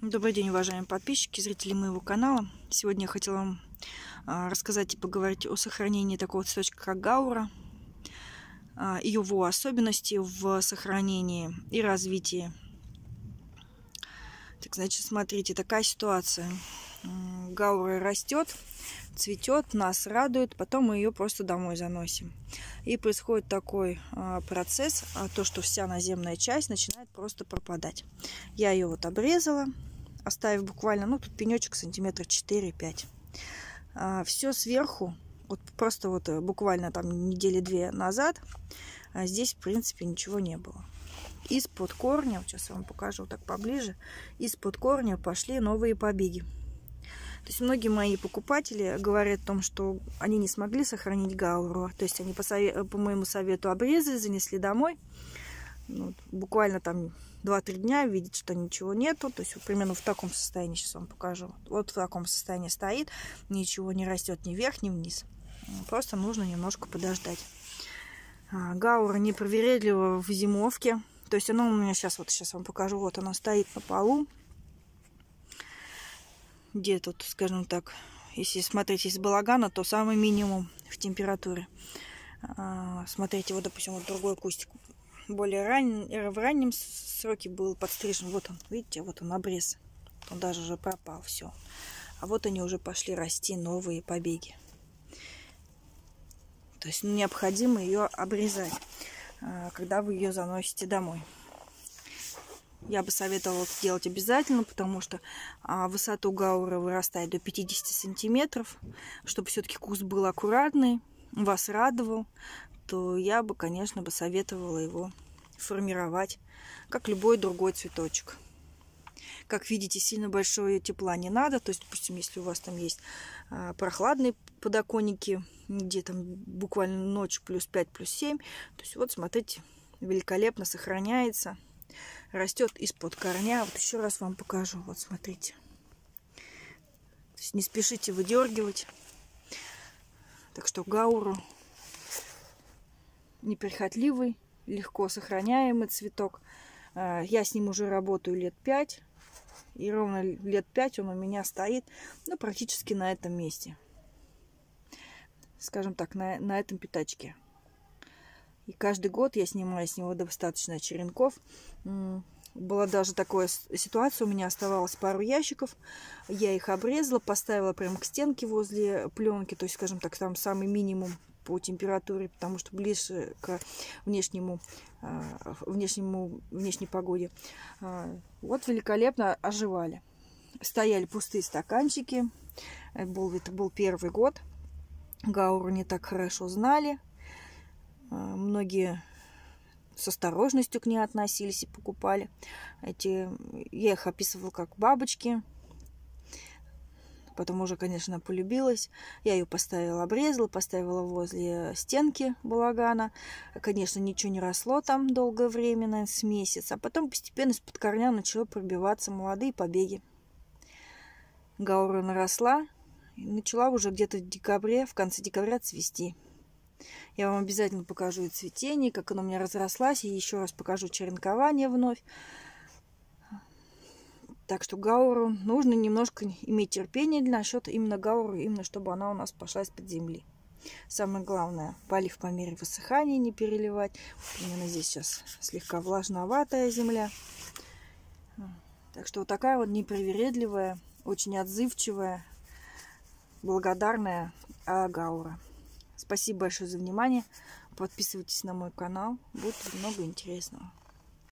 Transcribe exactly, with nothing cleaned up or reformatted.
Добрый день, уважаемые подписчики, зрители моего канала. Сегодня я хотела вам рассказать и поговорить о сохранении такого цветочка, как гаура, и его особенности в сохранении и развитии. Так, значит, смотрите, такая ситуация. Гаура растет, цветет, нас радует, потом мы ее просто домой заносим. И происходит такой процесс, то, что вся наземная часть начинает просто пропадать. Я ее вот обрезала, оставив буквально, ну, тут пенечек сантиметра четыре-пять. А, все сверху, вот просто вот буквально там недели две назад, а здесь, в принципе, ничего не было. Из-под корня, вот сейчас я вам покажу так поближе, из-под корня пошли новые побеги. То есть многие мои покупатели говорят о том, что они не смогли сохранить гауру. То есть они по, совет, по моему совету обрезали, занесли домой. Ну, буквально там два-три дня видит, что ничего нету. То есть вот примерно в таком состоянии, сейчас вам покажу. Вот в таком состоянии стоит. Ничего не растет ни вверх, ни вниз. Просто нужно немножко подождать. Гаура непривередлива в зимовке. То есть она у меня сейчас, вот сейчас вам покажу. Вот она стоит на полу. Где тут, скажем так, если смотреть из балагана, то самый минимум в температуре. Смотрите, вот, допустим, вот другой кустик. Более ран... в раннем сроке был подстрижен. Вот он, видите, вот он обрез. Он даже уже пропал, все. А вот они уже пошли расти, новые побеги. То есть необходимо ее обрезать, когда вы ее заносите домой. Я бы советовала сделать обязательно, потому что а, высоту гауры вырастает до пятидесяти сантиметров. Чтобы все-таки куст был аккуратный, вас радовал, то я бы, конечно, бы советовала его формировать, как любой другой цветочек. Как видите, сильно большое тепла не надо. То есть, допустим, если у вас там есть а, прохладные подоконники, где там буквально ночью плюс пять, плюс семь, то есть вот смотрите, великолепно сохраняется. Растет из-под корня. Вот еще раз вам покажу. Вот смотрите. То есть не спешите выдергивать. Так что гауру неприхотливый, легко сохраняемый цветок. Я с ним уже работаю лет пять. И ровно лет пять он у меня стоит, ну, практически на этом месте. Скажем так, на, на этом пятачке. И каждый год я снимаю с него достаточно черенков. Была даже такая ситуация, у меня оставалось пару ящиков. Я их обрезала, поставила прямо к стенке возле пленки. То есть, скажем так, там самый минимум по температуре, потому что ближе к внешнему, внешнему, внешней погоде. Вот великолепно оживали. Стояли пустые стаканчики. Это был, это был первый год. Гауру не так хорошо знали. Многие с осторожностью к ней относились и покупали. Эти, я их описывала как бабочки. Потом уже, конечно, полюбилась. Я ее поставила, обрезала, поставила возле стенки балагана. Конечно, ничего не росло там долгое время, наверное, с месяца. А потом постепенно из-под корня начало пробиваться молодые побеги. Гаура наросла и начала уже где-то в декабре, в конце декабря цвести. Я вам обязательно покажу и цветение, как оно у меня разрослась, и еще раз покажу черенкование вновь. Так что гауру нужно немножко иметь терпение насчет именно гауры, именно чтобы она у нас пошла из-под земли. Самое главное, полив по мере высыхания не переливать. Именно здесь сейчас слегка влажноватая земля. Так что вот такая вот непривередливая, очень отзывчивая, благодарная гаура. Спасибо большое за внимание. Подписывайтесь на мой канал. Будет много интересного.